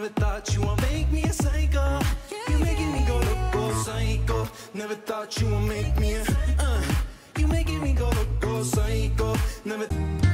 Never thought you would make me a psycho. You making me go psycho. Never thought you would make me a you making me go psycho. Never